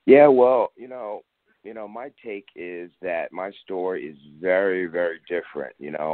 Yeah, well, my take is that my story is very, very different.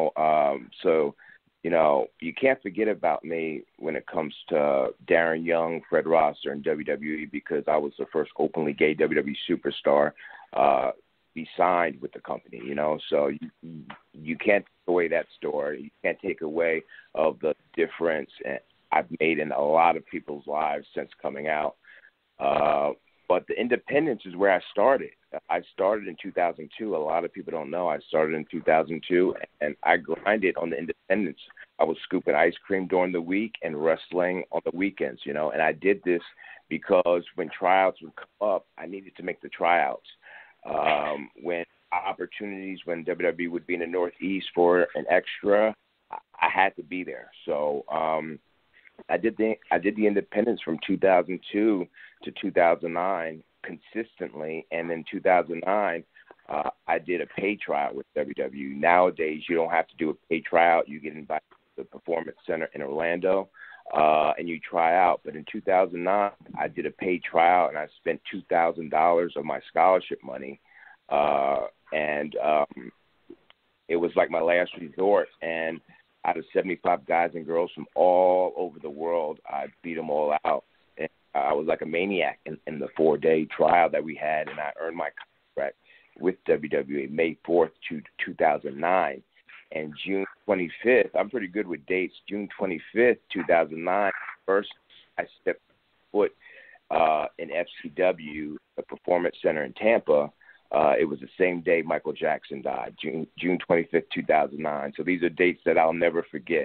So you can't forget about me when it comes to Darren Young, Fred Rosser, and WWE because I was the first openly gay WWE superstar uh, be signed with the company. So you can't take away that story. You can't take away of the difference I've made in a lot of people's lives since coming out. Uh, but the independence is where I started. I started in 2002. A lot of people don't know I started in 2002, and I grinded on the independence. I was scooping ice cream during the week and wrestling on the weekends, and I did this because when tryouts would come up, I needed to make the tryouts. When opportunities, when WWE would be in the Northeast for an extra, I had to be there. So I did the independence from 2002 to 2009 consistently, and then 2009 I did a pay tryout with WWE. Nowadays, you don't have to do a pay tryout; you get invited to the Performance Center in Orlando, and you try out. But in 2009, I did a paid tryout, and I spent $2,000 of my scholarship money, and it was like my last resort. And out of 75 guys and girls from all over the world, I beat them all out. And I was like a maniac in the 4-day trial that we had, and I earned my contract with WWE May 4th, 2009. And June 25th, I'm pretty good with dates, June 25th, 2009, first I stepped foot in FCW, the Performance Center in Tampa. It was the same day Michael Jackson died, June 25th, 2009. So these are dates that I'll never forget.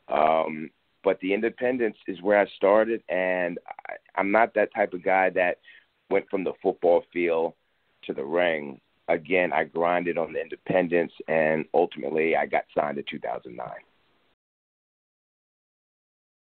But the independence is where I started, and I'm not that type of guy that went from the football field to the ring. Again, I grinded on the independence, and ultimately I got signed in 2009.